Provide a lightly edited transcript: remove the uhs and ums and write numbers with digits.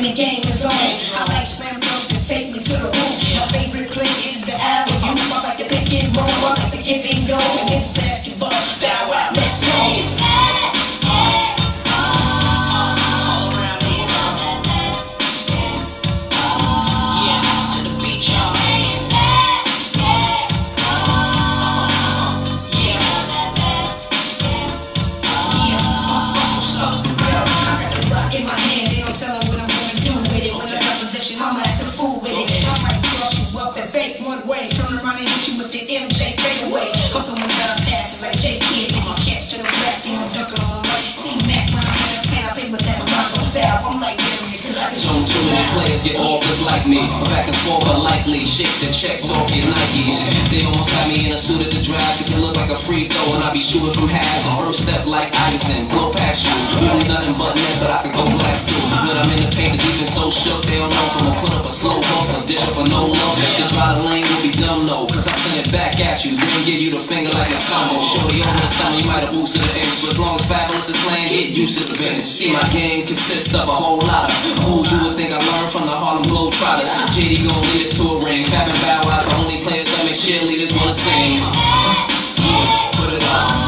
the game is on. I like slam dunk to take me to the room. My favorite play is the alley. You I like the pick and roll, I like the give and go. And it's basketball, bow out, let's go. In my hands, they don't tell them what I'm gonna do with it. When I got possession, I'ma act a fool with it. I might cross you up and fake one way, turn around and hit you with the MJ fadeaway. Fuck the one that I pass it like J Kidd, take a catch to the back, you know, duck it on right. See Mac when I'm in a pan, I play with that Lonzo style. I'm like Darius, cause I just shown too many players get offers like me. Back and forth unlikely, shake the checks off your Nikes. They almost had me in a suit at the drive, cause it look like a free throw, and I be shooting from half. The first step like Iverson, blow past you. Really nothing but net, but I can go blast too. When I'm in the paint, the defense so shook, they don't know if I'ma put up a slow bump or dish up for no love. To try the lane will be dumb though, cause I send it back at you, then give you the finger like a combo. Shorty over the summer, you might have boosted the inch, but as long as Fabulous is playing, get used to the bench. See, my game consists of a whole lot of moves you would think I learned from the Harlem Globetrotters. JD gon' lead us to a ring, Fab and Bow Wow the only players that make cheerleaders wanna sing. Put it up.